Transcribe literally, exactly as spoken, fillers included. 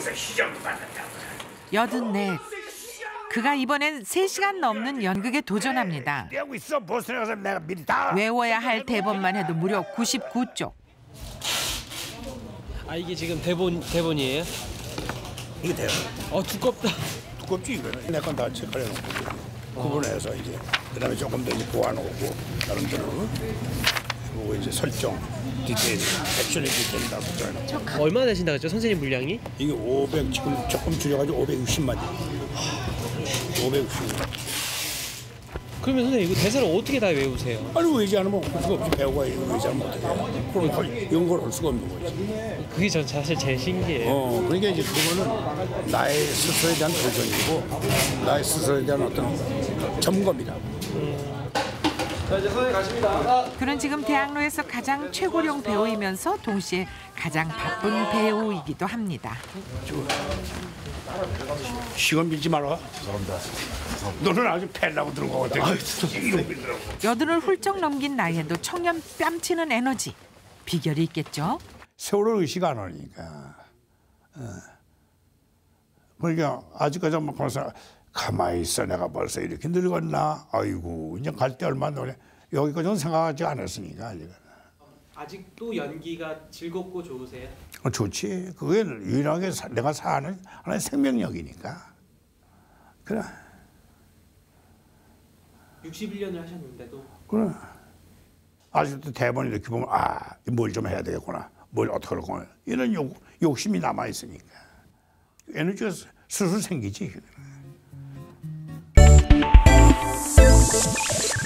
무슨 시정도 받는다고. 여든넷. 그가 이번엔 세 시간 넘는 연극에 도전합니다. 내고 있어. 보스에 가서 내가 미리 다 외워야 할 대본만 해도 무려 구십구 쪽. 아 이게 지금 대본 대본이에요? 이게 돼요. 어 두껍다. 두껍지 이거는. 내 건 다 체크해놓고 구분해서 이제 그다음에 조금 더 이제 보완하고 나름대로 그리고 이제 설정, 디테일, 액션의 디테일 다 붙여요. 얼마 내신다 그랬죠 선생님 분량이? 이게 오백 지금 조금 줄여가지고 오백육십만. 오백육십만. 그러면 선생님 이거 대사를 어떻게 다 외우세요? 아니 외지 않으면 할 수가 없지. 배우가 이거 외지 않으면 어떻게 해. 그럼 이런 걸 할 수가 없는 거지. 그게 전 사실 제일 신기해요. 어, 그러니까 이제 그거는 나의 스스로에 대한 도전이고 나의 스스로에 대한 어떤 점검이다. 음. 자 이제 선생님 가십니다. 그는 지금 대학로에서 가장 최고령 배우이면서 동시에 가장 바쁜 배우이기도 합니다. 시간 빌지 마라. 죄송합니다. 너는 아주 패려고 들은 거거든. 여든을 훌쩍 넘긴 나이에도 청년 뺨치는 에너지. 비결이 있겠죠? 세월을 의식 안 하니까. 어. 그러니까 아직까지 막 벌써 가만히 있어. 내가 벌써 이렇게 늙었나? 아이고 이제 갈 때 얼마 노래 여기까지는 생각하지 않았으니까 아직은. 아직도 연기가 즐겁고 좋으세요? 어, 좋지. 그게 유일하게 사, 내가 사는 하나의 생명력이니까. 그래. 육십일 년을 하셨는데도. 그래. 아직도 대본 이렇게 보면 아, 뭘 좀 해야 되겠구나. 뭘 어떻게 할거나 이런 욕, 욕심이 남아 있으니까 에너지가 스스로 생기지.